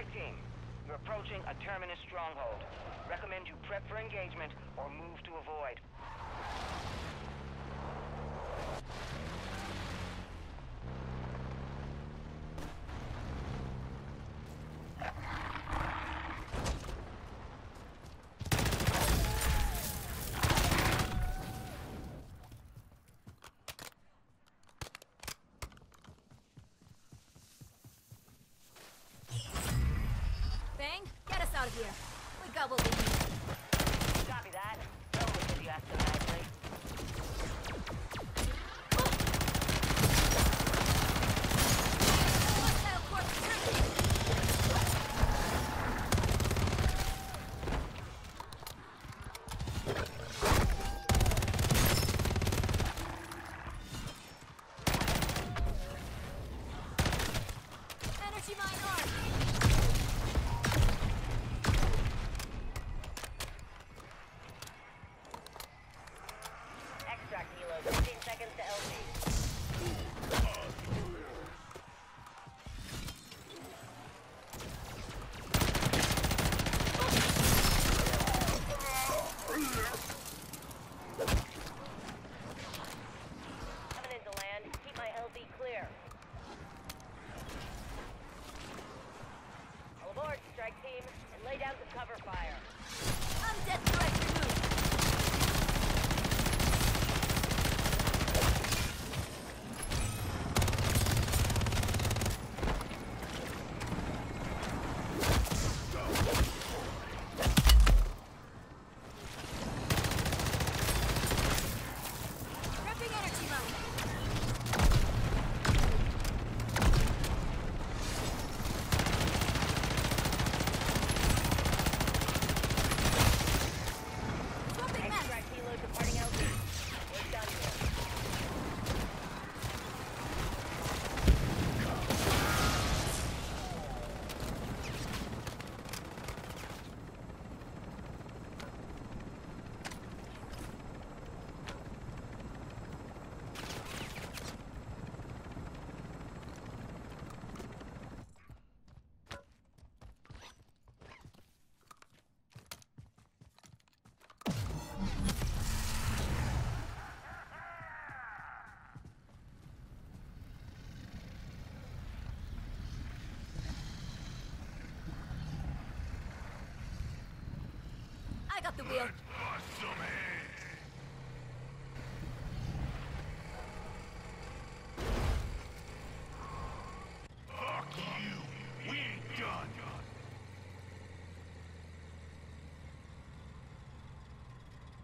team. You're approaching a terminus stronghold. Recommend you prep for engagement or move to avoid. Bang, get us out of here. We got what we need. Copy that. Only if you ask them nicely. Hostile corpse tricky. Energy mine armed. Extract helo, 15 seconds to LZ. Coming into land. Keep my LZ clear. All aboard, strike team, and lay down some cover fire. I'm dead threat removed. Prepping energy mine. Swapping mass. Extract helo departing LZ. We're done here. I got the wheel. Awesome